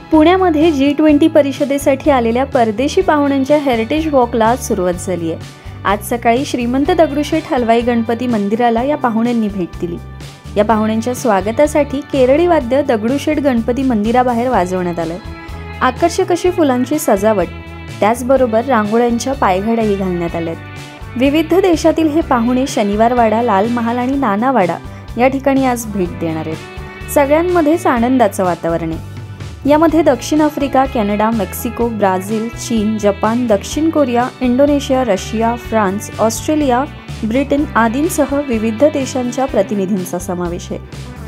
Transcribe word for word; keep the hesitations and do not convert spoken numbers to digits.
पुण्यामध्ये G twenty परिषदेसाठी आलेल्या परदेशी पाहुण्यांच्या हेरिटेज वॉकला आज सुरुवात झाली आहे। आज सकाळी श्रीमंत दगडूशेठ हलवाई गणपती मंदिराला या पाहुण्यांनी भेट दिली। या पाहुण्यांच्या स्वागतासाठी केरळी वाद्य दगडूशेठ गणपती मंदिराबाहेर वाजवण्यात आलं। आकर्षक अशी फुलांची सजावट, त्याचबरोबर रांगोळ्यांच्या पायघड्याही घालण्यात आल्यात। विविध देशातील हे पाहुणे शनिवारवाडा, लाल महाल आणि नानावाडा या ठिकाणी आज भेट देणार आहेत। सगळ्यांमध्येच आनंदाचं वातावरण आहे। यामध्ये दक्षिण आफ्रिका, कॅनडा, मेक्सिको, ब्राझील, चीन, जपान, दक्षिण Korea, Indonesia, Russia, France, Australia, Britain आदींसह विविध देशांच्या प्रतिनिधींचा समावेश आहे।